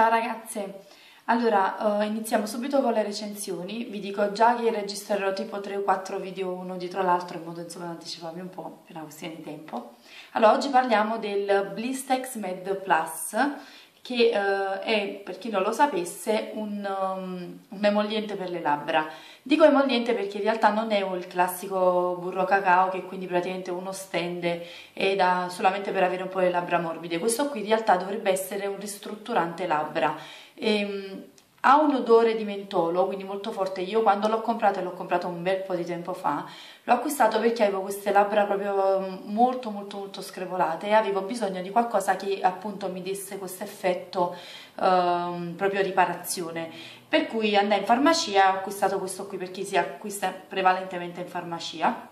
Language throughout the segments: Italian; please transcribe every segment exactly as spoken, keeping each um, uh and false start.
Ciao ragazze, allora eh, iniziamo subito con le recensioni. Vi dico già che registrerò tipo tre o quattro video uno dietro l'altro in modo insomma di anticiparmi un po' per una questione di tempo. Allora oggi parliamo del Blistex Med Plus, che eh, è, per chi non lo sapesse, un, um, un emolliente per le labbra. Dico emolliente perché in realtà non è il classico burro cacao che quindi praticamente uno stende e dà solamente per avere un po' le labbra morbide. Questo qui in realtà dovrebbe essere un ristrutturante labbra. Ehm, ha un odore di mentolo, quindi molto forte. Io quando l'ho comprato, e l'ho comprato un bel po' di tempo fa, l'ho acquistato perché avevo queste labbra proprio molto molto molto screpolate e avevo bisogno di qualcosa che appunto mi desse questo effetto ehm, proprio riparazione. Per cui andai in farmacia e ho acquistato questo qui perché si acquista prevalentemente in farmacia.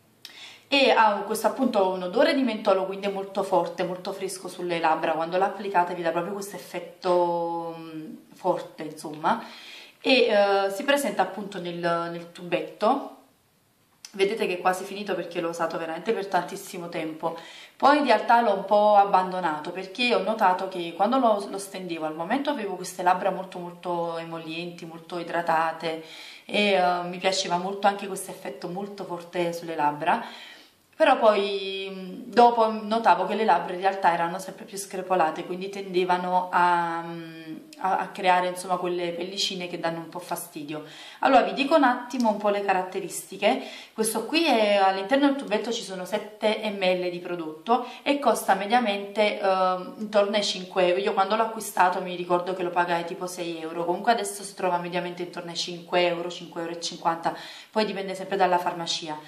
E ha questo appunto un odore di mentolo, quindi è molto forte, molto fresco sulle labbra. Quando l'applicate vi dà proprio questo effetto mh, forte, insomma. E eh, si presenta appunto nel, nel tubetto. Vedete che è quasi finito perché l'ho usato veramente per tantissimo tempo. Poi in realtà l'ho un po' abbandonato perché ho notato che quando lo, lo stendevo al momento avevo queste labbra molto molto emollienti, molto idratate e uh, mi piaceva molto anche questo effetto molto forte sulle labbra. Però poi dopo notavo che le labbra in realtà erano sempre più screpolate, quindi tendevano a, a, a creare insomma quelle pellicine che danno un po' fastidio. Allora vi dico un attimo un po' le caratteristiche. Questo qui è all'interno del tubetto, ci sono sette millilitri di prodotto e costa mediamente eh, intorno ai cinque euro. Io quando l'ho acquistato mi ricordo che lo pagai tipo sei euro, comunque adesso si trova mediamente intorno ai cinque euro, cinque e cinquanta euro, poi dipende sempre dalla farmacia.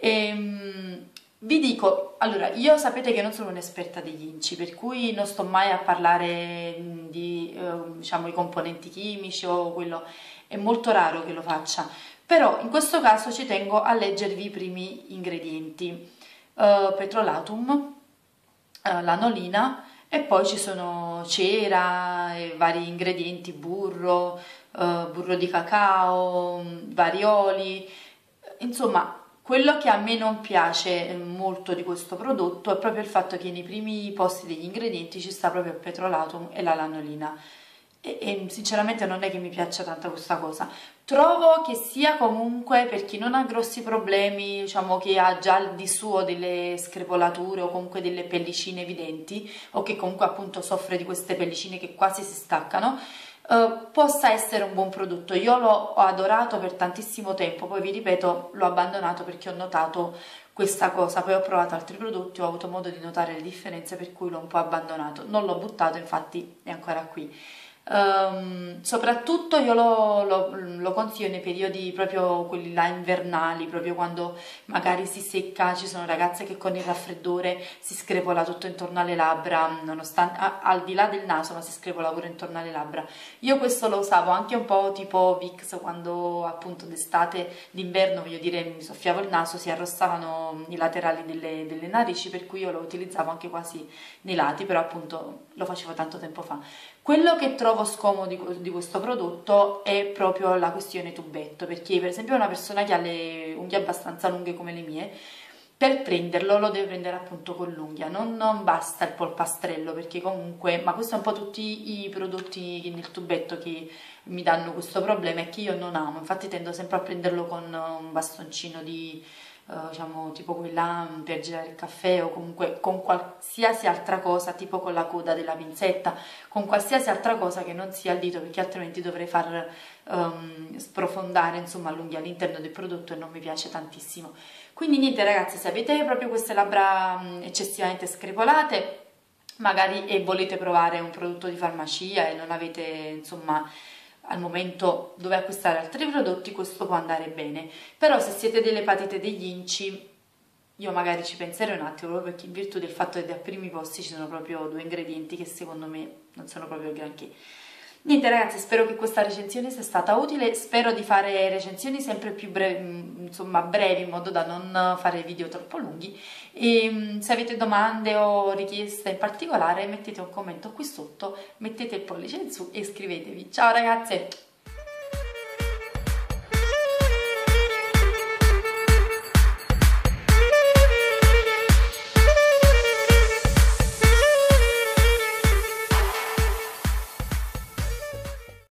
E, vi dico, allora, io sapete che non sono un'esperta degli inci, per cui non sto mai a parlare di, eh, diciamo, i componenti chimici o quello, è molto raro che lo faccia, però in questo caso ci tengo a leggervi i primi ingredienti. Uh, petrolatum, uh, lanolina e poi ci sono cera, e vari ingredienti, burro, uh, burro di cacao, vari oli, insomma. Quello che a me non piace molto di questo prodotto è proprio il fatto che nei primi posti degli ingredienti ci sta proprio il petrolatum e la lanolina e, e sinceramente non è che mi piaccia tanto questa cosa. Trovo che sia comunque per chi non ha grossi problemi, diciamo che ha già di suo delle screpolature o comunque delle pellicine evidenti o che comunque appunto soffre di queste pellicine che quasi si staccano, Uh, possa essere un buon prodotto. Io l'ho adorato per tantissimo tempo, poi vi ripeto l'ho abbandonato perché ho notato questa cosa, poi ho provato altri prodotti, ho avuto modo di notare le differenze per cui l'ho un po' abbandonato, non l'ho buttato, infatti è ancora qui. Um, soprattutto io lo, lo, lo consiglio nei periodi proprio quelli là invernali, proprio quando magari si secca, ci sono ragazze che con il raffreddore si screpola tutto intorno alle labbra, nonostante a, al di là del naso, ma si screpola pure intorno alle labbra. Io questo lo usavo anche un po' tipo Vicks quando appunto d'estate, d'inverno, voglio dire, mi soffiavo il naso, si arrossavano i laterali delle, delle narici, per cui io lo utilizzavo anche quasi nei lati, però appunto lo facevo tanto tempo fa. Quello che trovo scomodo di questo prodotto è proprio la questione tubetto, perché per esempio una persona che ha le unghie abbastanza lunghe come le mie, per prenderlo lo deve prendere appunto con l'unghia, non, non basta il polpastrello, perché comunque, ma questo è un po' tutti i prodotti nel tubetto che mi danno questo problema e che io non amo, infatti tendo sempre a prenderlo con un bastoncino di... Uh, diciamo tipo quella per girare il caffè o comunque con qualsiasi altra cosa, tipo con la coda della pinzetta, con qualsiasi altra cosa che non sia il dito, perché altrimenti dovrei far um, sprofondare insomma l'unghia all'interno del prodotto e non mi piace tantissimo. Quindi niente ragazzi, se avete proprio queste labbra um, eccessivamente screpolate magari e volete provare un prodotto di farmacia e non avete insomma al momento dove acquistare altri prodotti, questo può andare bene, però se siete delle patite degli inci io magari ci penserei un attimo, proprio perché in virtù del fatto che ai primi posti ci sono proprio due ingredienti che secondo me non sono proprio granché. Niente ragazzi, spero che questa recensione sia stata utile, spero di fare recensioni sempre più brevi, insomma brevi, in modo da non fare video troppo lunghi e se avete domande o richieste in particolare mettete un commento qui sotto, mettete il pollice in su e iscrivetevi. Ciao ragazze!